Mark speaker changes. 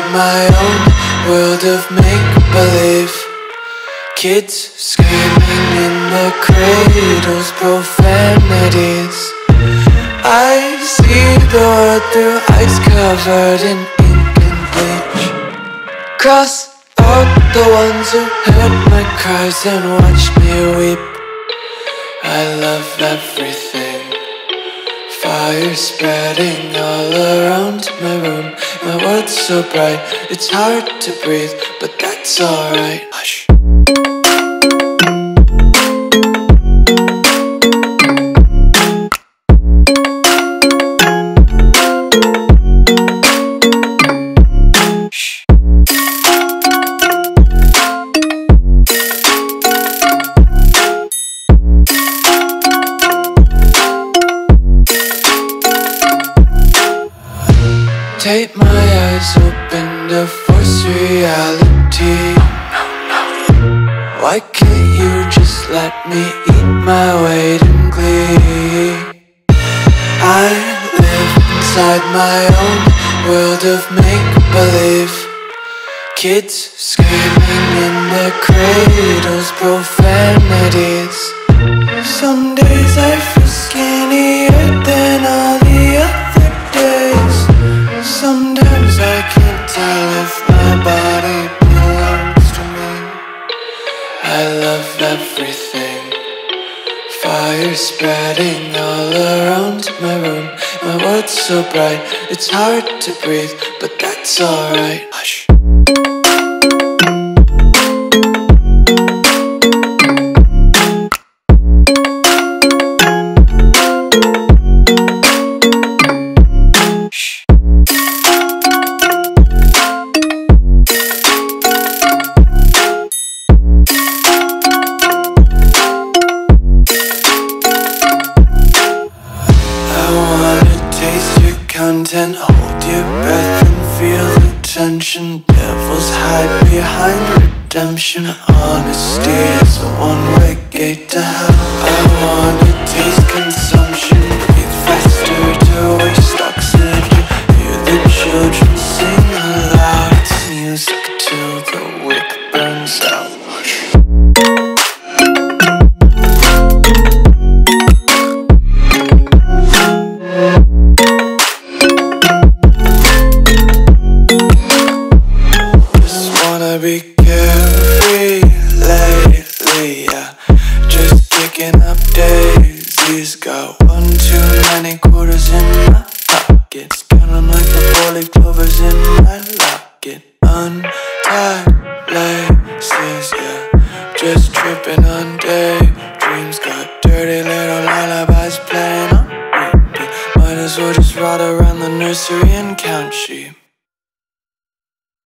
Speaker 1: my own world of make-believe. Kids screaming in their cradles, profanities. I see the world through eyes covered in ink and bleach. Cross out the ones who heard my cries and watched me weep. I love everything. Fire spreading all around my room. My world's so bright, it's hard to breathe, but that's alright. Hush. Tape my eyes open to force reality. Why can't you just let me eat my weight in glee? I live inside my own world of make-believe. Kids screaming in their cradles, profanities. Some days I feel skinnier than all the other days. Sometimes I can't tell if my body belongs to me. I love everything. Fire spreading all around my room. My world's so bright, it's hard to breathe, but that's alright. Hush. Content, hold your breath and feel the tension. Devils hide behind redemption. Honesty is a one-way gate to hell. I wanna taste consumption. Breathe faster to waste oxygen. Hear the children sing aloud. It's music till the wick burns out. Be carefree lately, yeah. Just kicking up daisies. Got one too many quarters in my pockets. Count 'em like the 4-leaf clovers in my locket. Untied laces, yeah. Just tripping on daydreams. Got dirty little lullabies playing on repeat. Might as well just ride around the nursery and count sheep.